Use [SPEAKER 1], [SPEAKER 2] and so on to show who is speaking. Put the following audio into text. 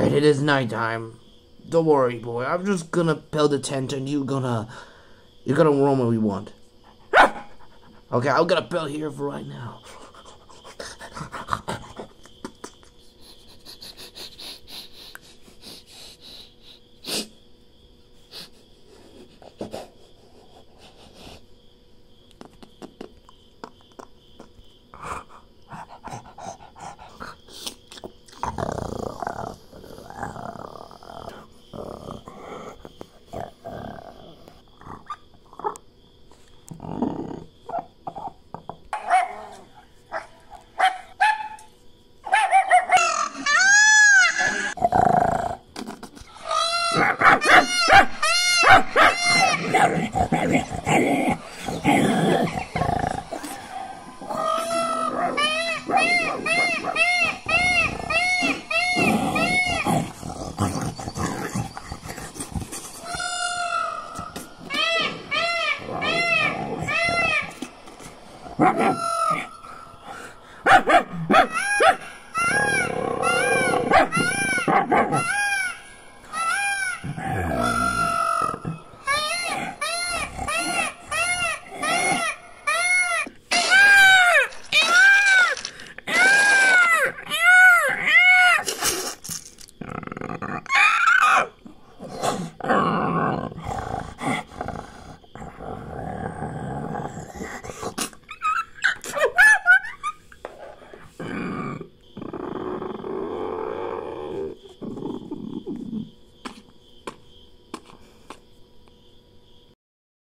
[SPEAKER 1] Alright, it is nighttime. Don't worry, boy. I'm just gonna build a tent and you're gonna roam where we want. Okay, I'm gonna build here for right now.